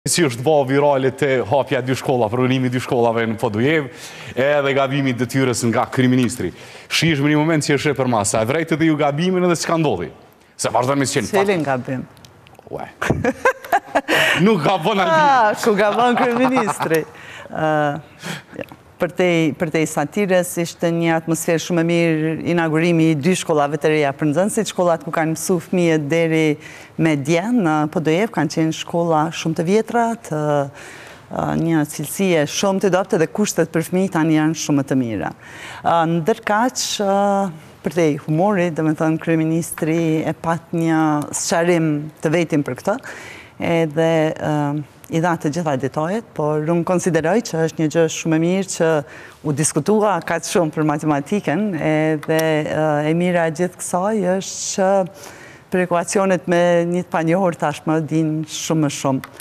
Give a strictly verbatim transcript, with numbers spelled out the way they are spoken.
Si është bë virale të hapja dy shkolla, pronimi dy shkollave në Podujev, edhe gabimit detyrës nga kryeministri. Shihemi në një moment që është e përmasa, e vrejtë edhe ju gabimin edhe çka ndodhi. Se vazhdon me qenë fakt. Cilin gabim? Ue. Nuk gabon ai. Ah, ku gabon kryeministri. Për te i satires, ishte një atmosferë shumë e mirë inaugurimi i dy shkollave të reja për nxënësit, shkollat ku kanë mësu fëmijët deri me djen, në Podujev kanë qenë shkolla shumë të vjetra, të një cilësie shumë të dobët dhe kushtet për fëmijë tani janë shumë të mira. Ndërkaq, për te i humorit, dhe me thënë kryeministri e pat një sqarim të vetin për këtë, edhe i dha të gjitha detajet, por unë konsideroj që është një gjë shumë e mirë që u diskutua kaq shumë për matematikën, edhe e mira gjithë kësaj është që për ekuacionet me një të panjohur tashmë din shumë më shumë.